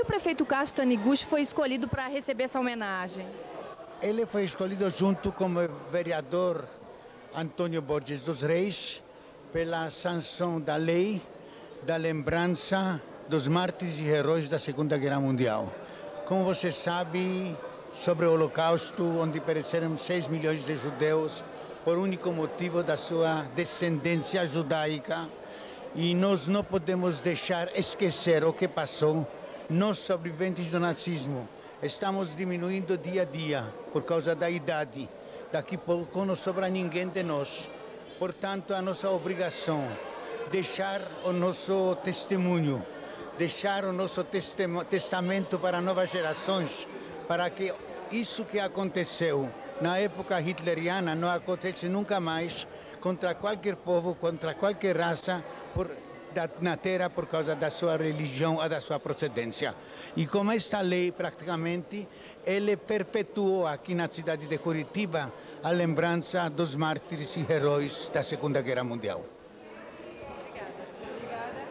prefeito Cássio Taniguchi foi escolhido para receber essa homenagem? Ele foi escolhido junto com o vereador Antônio Borges dos Reis pela sanção da lei da lembrança dos mártires e heróis da Segunda Guerra Mundial. Como você sabe, sobre o Holocausto, onde pereceram 6 milhões de judeus por único motivo da sua descendência judaica, e nós não podemos deixar esquecer o que passou. Nós, sobreviventes do nazismo, estamos diminuindo dia a dia por causa da idade. Daqui a pouco não sobra ninguém de nós. Portanto, a nossa obrigação é deixar o nosso testemunho, deixar o nosso testamento para novas gerações, para que isso que aconteceu na época hitleriana não acontece nunca mais contra qualquer povo, contra qualquer raça na terra por causa da sua religião ou da sua procedência. E com esta lei, praticamente, ele perpetuou aqui na cidade de Curitiba a lembrança dos mártires e heróis da Segunda Guerra Mundial. Obrigada.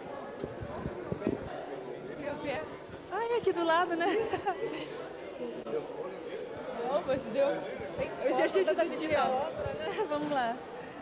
Meu pé. Ai, aqui do lado, né? Não, mas deu o exercício do dia. Vamos lá.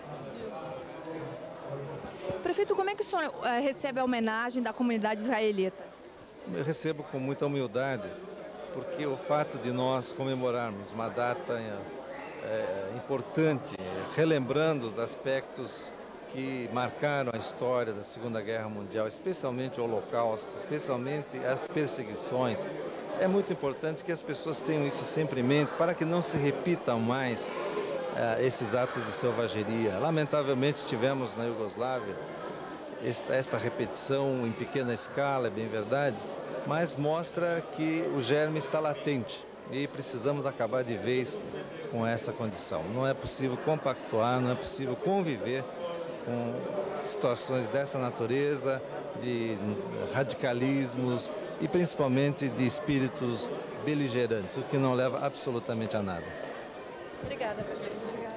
Prefeito, como é que o senhor recebe a homenagem da comunidade israelita? Eu recebo com muita humildade, porque o fato de nós comemorarmos uma data importante, relembrando os aspectos que marcaram a história da Segunda Guerra Mundial, especialmente o Holocausto, especialmente as perseguições, é muito importante que as pessoas tenham isso sempre em mente para que não se repitam mais esses atos de selvageria. Lamentavelmente tivemos na Iugoslávia esta repetição em pequena escala, é bem verdade, mas mostra que o germe está latente e precisamos acabar de vez com essa condição. Não é possível compactuar, não é possível conviver com situações dessa natureza, de radicalismos e principalmente de espíritos beligerantes, o que não leva absolutamente a nada. Obrigada, prefeito. Obrigada.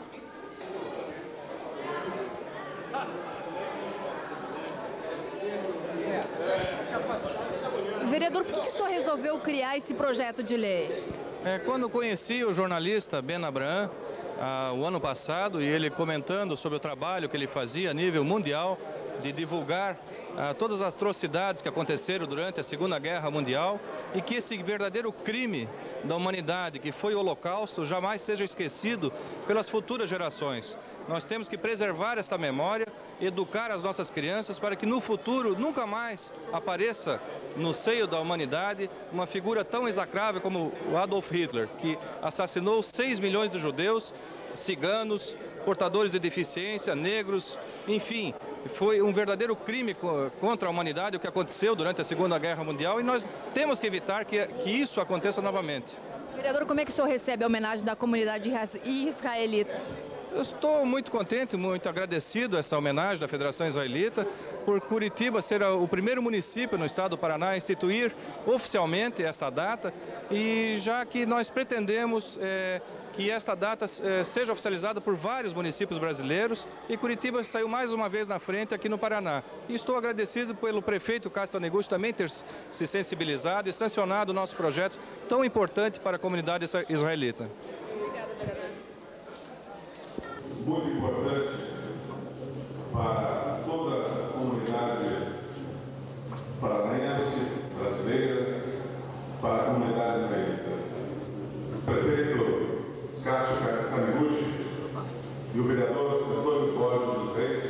Vereador, por que o senhor resolveu criar esse projeto de lei? Quando conheci o jornalista Ben Abraham, o ano passado, e ele comentando sobre o trabalho que ele fazia a nível mundial, de divulgar todas as atrocidades que aconteceram durante a Segunda Guerra Mundial e que esse verdadeiro crime da humanidade, que foi o Holocausto, jamais seja esquecido pelas futuras gerações. Nós temos que preservar essa memória, educar as nossas crianças para que no futuro nunca mais apareça no seio da humanidade uma figura tão execrável como o Adolf Hitler, que assassinou 6 milhões de judeus, ciganos, portadores de deficiência, negros, enfim, foi um verdadeiro crime contra a humanidade o que aconteceu durante a Segunda Guerra Mundial e nós temos que evitar que isso aconteça novamente. Vereador, como é que o senhor recebe a homenagem da comunidade israelita? Eu estou muito contente, muito agradecido a essa homenagem da Federação Israelita por Curitiba ser o primeiro município no estado do Paraná a instituir oficialmente esta data e já que nós pretendemos que esta data seja oficializada por vários municípios brasileiros e Curitiba saiu mais uma vez na frente aqui no Paraná. E estou agradecido pelo prefeito Cássio Taniguchi também ter se sensibilizado e sancionado o nosso projeto tão importante para a comunidade israelita. Obrigada, vereador. Muito importante para toda a comunidade paranaense, brasileira, para a comunidade israelita. O prefeito Cássio Taniguchi e o vereador Antônio Borges dos Reis,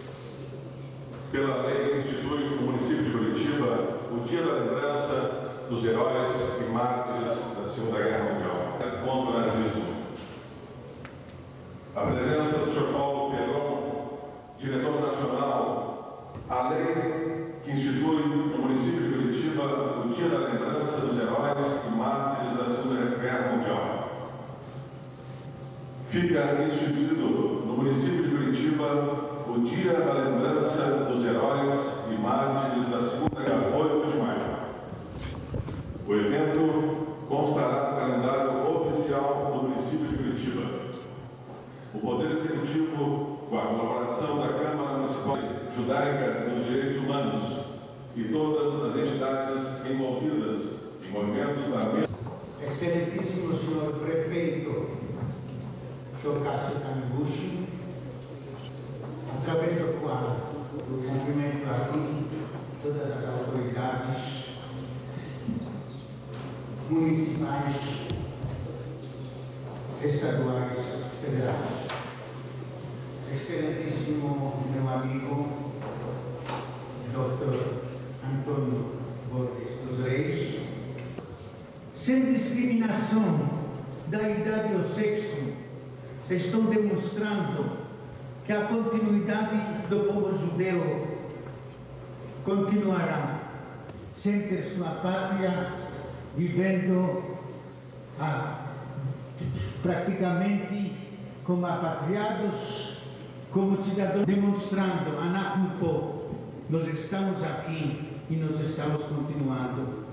pela lei que institui no município de Curitiba o Dia da Lembrança dos Heróis e Mártires da Segunda Guerra Mundial contra o nazismo. A presença do Sr. Paulo Peron, diretor nacional, a lei que institui no município de Curitiba o Dia da Lembrança dos Heróis e Mártires da Segunda Guerra Mundial. Fica instituído no município de Curitiba o Dia da Lembrança dos Heróis e Mártires da Segunda Guerra, 8 de maio. O evento constará no calendário oficial do município de Curitiba. O Poder Executivo, com a colaboração da Câmara Municipal Judaica dos Direitos Humanos e todas todas as entidades envolvidas em movimentos na vida. Excelentíssimo senhor prefeito Cássio Taniguchi, através do qual eu cumprimento aqui todas as autoridades municipais, estaduais, federais. Excelentíssimo meu amigo Dr. Antônio Borges dos Reis, sem discriminação da idade ou sexo, estão demonstrando que a continuidade do povo judeu continuará sem ter sua pátria, vivendo praticamente como apatriados, como cidadãos, demonstrando Anakumpo, nós estamos aqui e nós estamos continuando,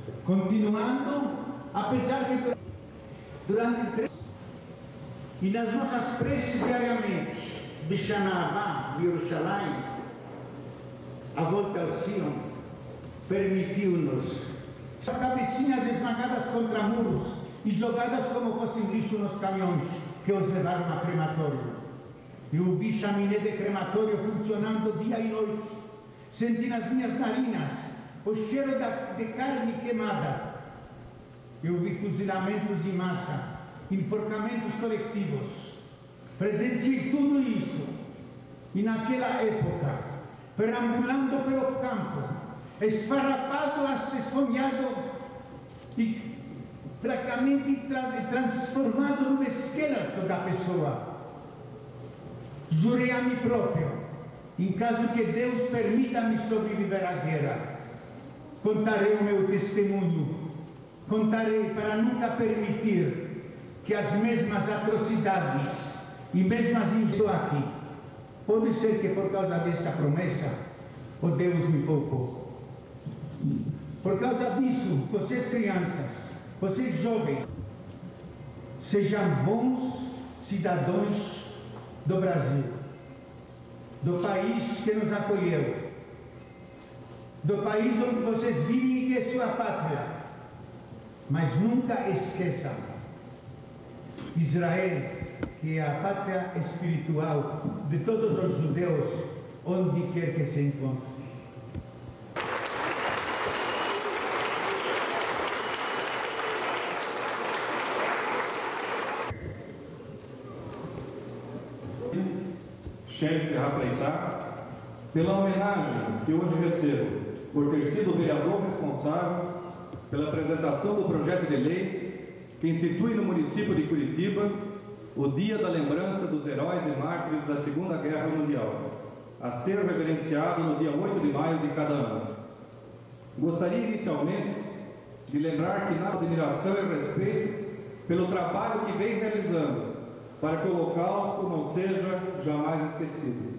apesar que durante 3 e nas nossas preces diariamente, Bishanabá, Jerusalém, a volta ao Sion, permitiu-nos as cabecinhas esmagadas contra muros e jogadas como fossem lixo nos caminhões que os levaram a crematório. E eu vi chaminé de crematório funcionando dia e noite. Senti nas minhas narinas o cheiro de carne queimada. Eu vi fuzilamentos em massa, enforcamentos coletivos. Presenciei tudo isso. E naquela época, perambulando pelo campo, esfarrapado, esfomeado e praticamente transformado no esqueleto da pessoa. Jurei a mim próprio, em caso que Deus permita-me sobreviver à guerra, contarei o meu testemunho, contarei para nunca permitir que as mesmas atrocidades e mesmas injustiças aqui. Pode ser que por causa dessa promessa, o Deus me poupou. Por causa disso, vocês crianças, vocês jovens, sejam bons cidadãos do Brasil, do país que nos acolheu, do país onde vocês vivem e que é sua pátria. Mas nunca esqueçam, Israel, que é a pátria espiritual de todos os judeus, onde quer que se encontrem. Chefe Terra, pela homenagem que hoje recebo por ter sido o vereador responsável pela apresentação do projeto de lei que institui no município de Curitiba o Dia da Lembrança dos Heróis e Mártires da Segunda Guerra Mundial, a ser reverenciado no dia 8 de maio de cada ano. Gostaria inicialmente de lembrar que nossa admiração e respeito pelo trabalho que vem realizando para que o Holocausto não seja jamais esquecido.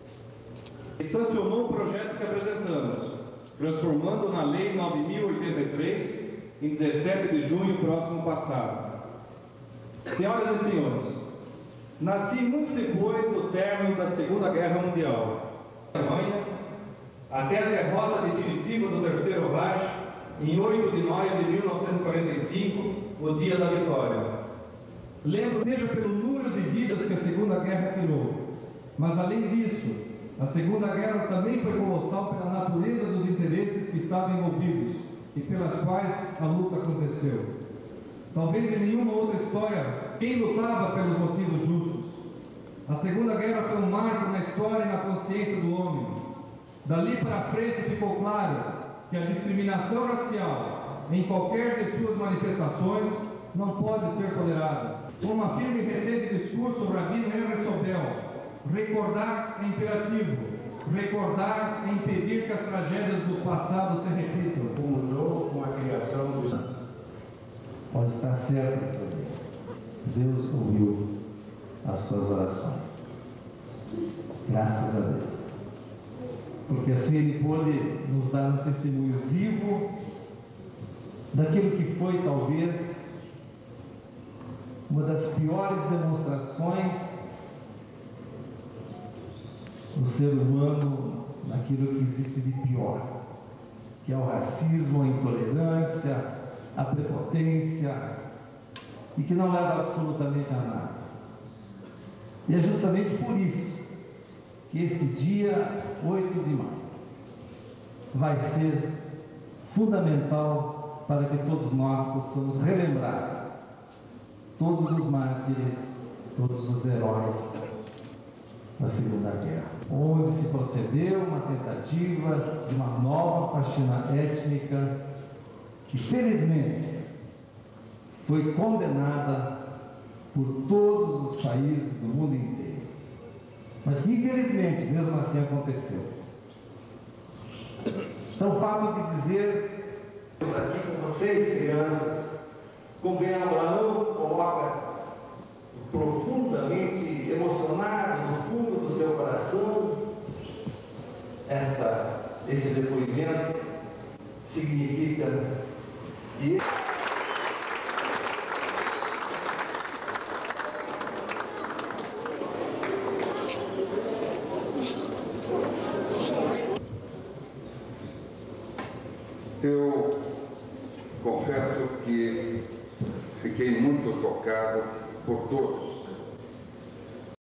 E sancionou o projeto que apresentamos, transformando na Lei 9.083, em 17 de junho próximo passado. Senhoras e senhores, nasci muito depois do término da Segunda Guerra Mundial, Alemanha, até a derrota definitiva do Terceiro Reich, em 8 de maio de 1945, o dia da vitória. Lembro, seja pelo número de vidas que a Segunda Guerra tirou, mas além disso, a Segunda Guerra também foi colossal pela natureza dos interesses que estavam envolvidos e pelas quais a luta aconteceu. Talvez em nenhuma outra história quem lutava pelos motivos justos. A Segunda Guerra foi um marco na história e na consciência do homem. Dali para frente ficou claro que a discriminação racial, em qualquer de suas manifestações, não pode ser tolerada. Como afirma em recente discurso o rabino Henry Sobel, recordar é imperativo, recordar é impedir que as tragédias do passado se repitam. Comunou com a criação dos anos. Pode estar certo, Deus ouviu as suas orações. Graças a Deus. Porque assim Ele pôde nos dar um testemunho vivo daquilo que foi, talvez, uma das piores demonstrações do ser humano naquilo que existe de pior, que é o racismo, a intolerância, a prepotência, e que não leva absolutamente a nada. E é justamente por isso que esse dia 8 de maio vai ser fundamental para que todos nós possamos relembrar todos os mártires, todos os heróis da Segunda Guerra, onde se procedeu uma tentativa de uma nova faxina étnica que, felizmente, foi condenada por todos os países do mundo inteiro. Mas que, infelizmente, mesmo assim aconteceu. Então, o fato de dizer, aqui com vocês, crianças, com Ben Abraão coloca profundamente emocionado no fundo do seu coração, esse depoimento significa que eu confesso que fiquei muito tocado por todos